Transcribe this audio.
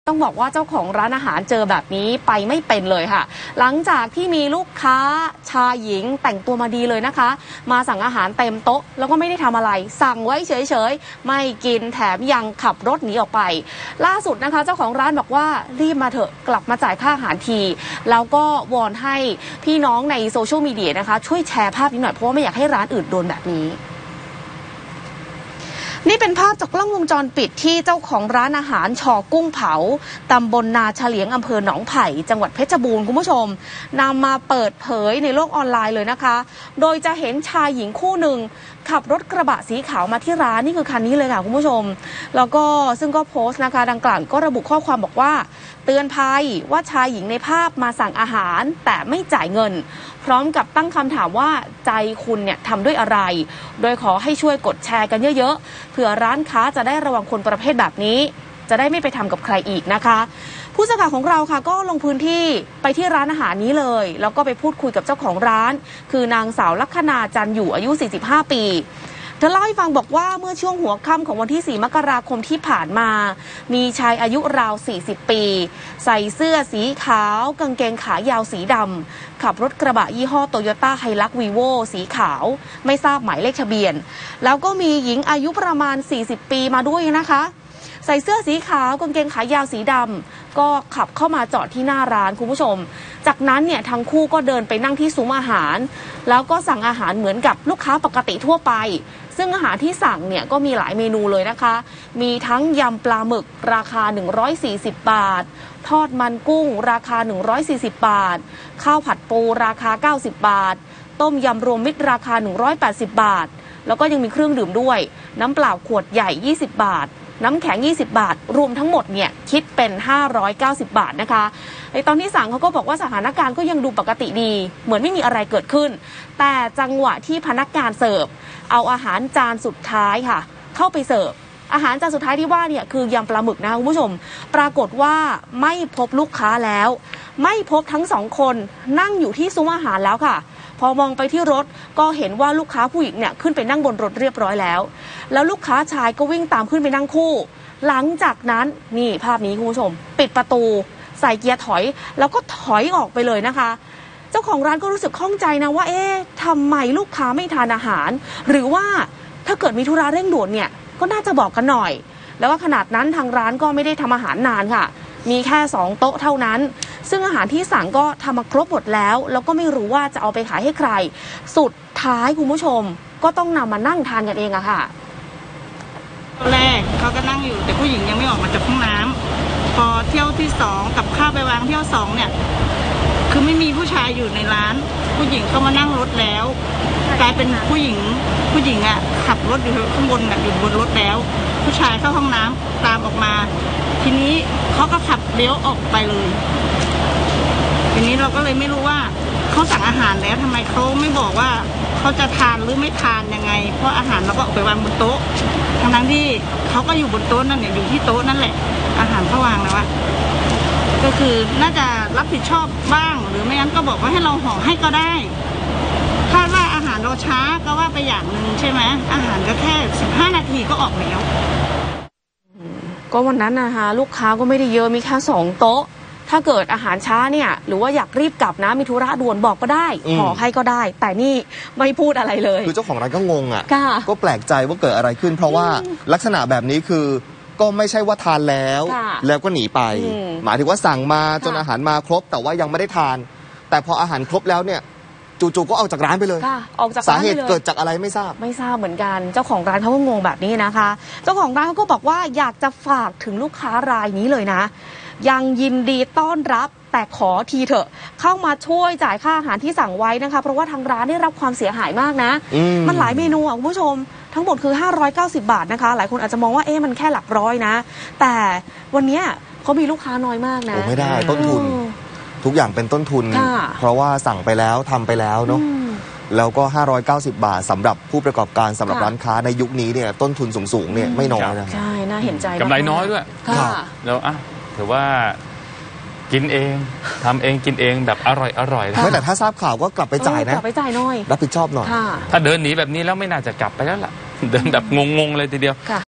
ต้องบอกว่าเจ้าของร้านอาหารเจอแบบนี้ไปไม่เป็นเลยค่ะหลังจากที่มีลูกค้าชายหญิงแต่งตัวมาดีเลยนะคะมาสั่งอาหารเต็มโต๊ะแล้วก็ไม่ได้ทำอะไรสั่งไว้เฉยๆไม่กินแถมยังขับรถหนีออกไปล่าสุดนะคะเจ้าของร้านบอกว่ารีบมาเถอะกลับมาจ่ายค่าอาหารทีแล้วก็วอนให้พี่น้องในโซเชียลมีเดียนะคะช่วยแชร์ภาพนี้หน่อยเพราะว่าไม่อยากให้ร้านอื่นโดนแบบนี้นี่เป็นภาพจากกล้องวงจรปิดที่เจ้าของร้านอาหารชอกุ้งเผาตำบลนาเฉลียงอำเภอหนองไผ่จังหวัดเพชรบูรณ์คุณผู้ชมนำมาเปิดเผยในโลกออนไลน์เลยนะคะโดยจะเห็นชายหญิงคู่หนึ่งขับรถกระบะสีขาวมาที่ร้านนี่คือคันนี้เลยค่ะคุณผู้ชมแล้วก็ซึ่งก็โพสต์นะคะดังกล่าวก็ระบุข้อความบอกว่าเตือนภัยว่าชายหญิงในภาพมาสั่งอาหารแต่ไม่จ่ายเงินพร้อมกับตั้งคำถามว่าใจคุณเนี่ยทำด้วยอะไรโดยขอให้ช่วยกดแชร์กันเยอะๆเผื่อร้านค้าจะได้ระวังคนประเภทแบบนี้จะได้ไม่ไปทำกับใครอีกนะคะผู้สื่อข่าวของเราค่ะก็ลงพื้นที่ไปที่ร้านอาหารนี้เลยแล้วก็ไปพูดคุยกับเจ้าของร้านคือนางสาวลัคนาจันอยู่อายุ45ปีเธอเล่าให้ฟังบอกว่าเมื่อช่วงหัวค่ำของวันที่4 มกราคมที่ผ่านมามีชายอายุราว40ปีใส่เสื้อสีขาวกางเกงขายาวสีดำขับรถกระบะยี่ห้อโตโยต้าไฮลักซ์วีโวสีขาวไม่ทราบหมายเลขทะเบียนแล้วก็มีหญิงอายุประมาณ40ปีมาด้วยนะคะใส่เสื้อสีขาวกางเกงขายาวสีดำก็ขับเข้ามาจอดที่หน้าร้านคุณผู้ชมจากนั้นเนี่ยทั้งคู่ก็เดินไปนั่งที่ซุ้มอาหารแล้วก็สั่งอาหารเหมือนกับลูกค้าปกติทั่วไปซึ่งอาหารที่สั่งเนี่ยก็มีหลายเมนูเลยนะคะมีทั้งยำปลาหมึกราคา140 บาททอดมันกุ้งราคา140 บาทข้าวผัดปูราคา90 บาทต้มยำรวมมิตรราคา180 บาทแล้วก็ยังมีเครื่องดื่มด้วยน้ำเปล่าขวดใหญ่20 บาทน้ำแข็ง20 บาทรวมทั้งหมดเนี่ยคิดเป็น590 บาทนะคะในตอนที่สั่งเขาก็บอกว่าสถานการณ์ก็ยังดูปกติดีเหมือนไม่มีอะไรเกิดขึ้นแต่จังหวะที่พนักงานเสิร์ฟเอาอาหารจานสุดท้ายค่ะเข้าไปเสิร์ฟอาหารจานสุดท้ายที่ว่าเนี่ยคือยำปลาหมึกนะคะคุณผู้ชมปรากฏว่าไม่พบลูกค้าแล้วไม่พบทั้งสองคนนั่งอยู่ที่ซุ้มอาหารแล้วค่ะพอมองไปที่รถก็เห็นว่าลูกค้าผู้หญิงเนี่ยขึ้นไปนั่งบนรถเรียบร้อยแล้วลูกค้าชายก็วิ่งตามขึ้นไปนั่งคู่หลังจากนั้นนี่ภาพนี้คุณผู้ชมปิดประตูใส่เกียร์ถอยแล้วก็ถอยออกไปเลยนะคะเจ้าของร้านก็รู้สึกข้องใจนะว่าทำไมลูกค้าไม่ทานอาหารหรือว่าถ้าเกิดมีธุระเร่งด่วนเนี่ยก็น่าจะบอกกันหน่อยแล้วว่าขนาดนั้นทางร้านก็ไม่ได้ทำอาหารนานค่ะมีแค่2 โต๊ะเท่านั้นซึ่งอาหารที่สั่งก็ทำมาครบหมดแล้วก็ไม่รู้ว่าจะเอาไปขายให้ใครสุดท้ายคุณผู้ชมก็ต้องนำมานั่งทานกันเองอะค่ะตอนแรกเขาก็นั่งอยู่แต่ผู้หญิงยังไม่ออกมาจากห้องน้ำพอเที่ยวที่2กับข้าวไปวางเที่ยว2เนี่ยคือไม่มีผู้ชายอยู่ในร้านผู้หญิงเข้ามานั่งรถแล้วกลายเป็นผู้หญิงอ่ะขับรถอยู่ข้างบนแบบอยู่บนรถแล้วผู้ชายเข้าห้องน้ำตามออกมาทีนี้เขาก็ขับเลี้ยวออกไปเลยทีนี้เราก็เลยไม่รู้ว่าเขาสั่งอาหารแล้วทำไมเขาไม่บอกว่าเขาจะทานหรือไม่ทานยังไงเพราะอาหารเราก็ออกไปวางบนโต๊ะทั้งที่เขาก็อยู่บนโต๊ะนั่นเนี่ยอยู่ที่โต๊ะนั่นแหละอาหารเขาวางแล้วก็คือน่าจะรับผิดชอบบ้างหรือไม่งั้นก็บอกว่าให้เราห่อให้ก็ได้ถ้าว่าอาหารเราช้าก็ว่าไปอย่างนึงใช่ไหมอาหารก็แค่15 นาทีก็ออกแล้วก็วันนั้นนะคะลูกค้าก็ไม่ได้เยอะมีแค่2 โต๊ะถ้าเกิดอาหารช้าเนี่ยหรือว่าอยากรีบกลับนะมีธุระด่วนบอกก็ได้ขอให้ก็ได้แต่นี่ไม่พูดอะไรเลยคือเจ้าของร้านก็งงอ่ะก็แปลกใจว่าเกิดอะไรขึ้นเพราะว่าลักษณะแบบนี้คือก็ไม่ใช่ว่าทานแล้วก็หนีไปหมายถึงว่าสั่งมาจนอาหารมาครบแต่ว่ายังไม่ได้ทานแต่พออาหารครบแล้วเนี่ยจู่ๆก็ออกจากร้านไปเลยออกจากสาเหตุเกิดจากอะไรไม่ทราบเหมือนกันเจ้าของร้านเขาก็งงแบบนี้นะคะเจ้าของร้านเขาก็บอกว่าอยากจะฝากถึงลูกค้ารายนี้เลยนะยังยินดีต้อนรับแต่ขอทีเถอะเข้ามาช่วยจ่ายค่าอาหารที่สั่งไว้นะคะเพราะว่าทางร้านได้รับความเสียหายมากนะมันหลายเมนูอ่ะคุณผู้ชมทั้งหมดคือ590 บาทนะคะหลายคนอาจจะมองว่ามันแค่หลักร้อยนะแต่วันนี้เขามีลูกค้าน้อยมากนะไม่ได้ต้นทุนทุกอย่างเป็นต้นทุนเพราะว่าสั่งไปแล้วทำไปแล้วเนาะแล้วก็590 บาทสำหรับผู้ประกอบการสำหรับร้านค้าในยุคนี้เนี่ยต้นทุนสูงๆเนี่ยไม่น้อยนะใช่น่าเห็นใจกำไรน้อยด้วยแล้วถือว่ากินเองทำเองกินเองแบบอร่อยไม่แต่ถ้าทราบข่าวก็กลับไปจ่ายนะกลับไปจ่ายหน่อยรับผิดชอบหน่อยถ้าเดินหนีแบบนี้แล้วไม่น่าจะกลับไปแล้วล่ะเดินแบบงงๆเลยทีเดียว